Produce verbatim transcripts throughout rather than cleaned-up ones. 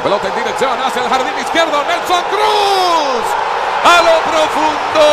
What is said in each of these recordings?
Pelota en dirección hacia el jardín izquierdo. Nelson Cruz. A lo profundo.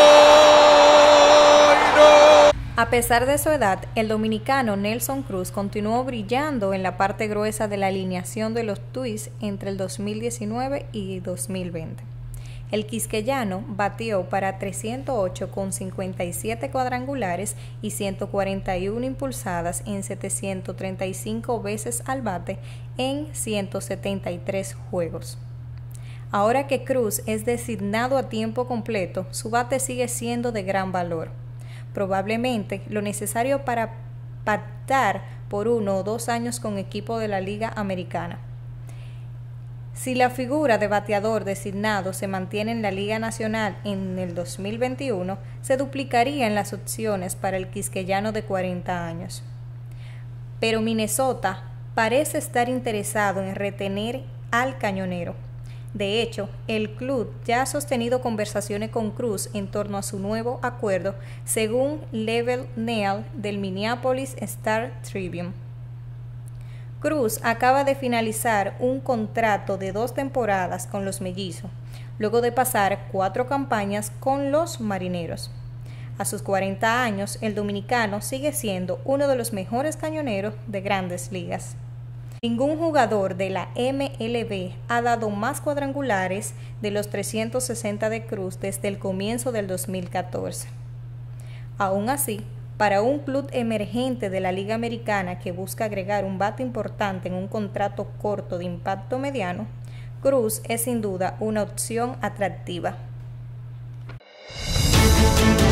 Y no. A pesar de su edad, el dominicano Nelson Cruz continuó brillando en la parte gruesa de la alineación de los Twins entre el dos mil diecinueve y dos mil veinte. El quisqueyano batió para trescientos ocho con cincuenta y siete cuadrangulares y ciento cuarenta y una impulsadas en setecientas treinta y cinco veces al bate en ciento setenta y tres juegos. Ahora que Cruz es designado a tiempo completo, su bate sigue siendo de gran valor. Probablemente lo necesario para pactar por uno o dos años con equipo de la Liga Americana. Si la figura de bateador designado se mantiene en la Liga Nacional en el dos mil veintiuno, se duplicarían las opciones para el quisqueyano de cuarenta años. Pero Minnesota parece estar interesado en retener al cañonero. De hecho, el club ya ha sostenido conversaciones con Cruz en torno a su nuevo acuerdo, según Level Neal del Minneapolis Star-Tribune. Cruz acaba de finalizar un contrato de dos temporadas con los Mellizos, luego de pasar cuatro campañas con los Marineros. A sus cuarenta años, el dominicano sigue siendo uno de los mejores cañoneros de Grandes Ligas. Ningún jugador de la M L B ha dado más cuadrangulares de los trescientos sesenta de Cruz desde el comienzo del dos mil catorce. Aún así, para un club emergente de la Liga Americana que busca agregar un bate importante en un contrato corto de impacto mediano, Cruz es sin duda una opción atractiva.